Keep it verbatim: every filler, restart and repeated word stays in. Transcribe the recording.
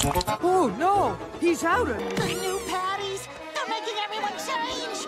Oh no, he's outed. The new patties! They're making everyone change!